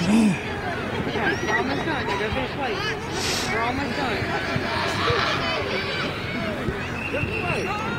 Yeah, we're almost done. Now go finish waiting. We're almost done.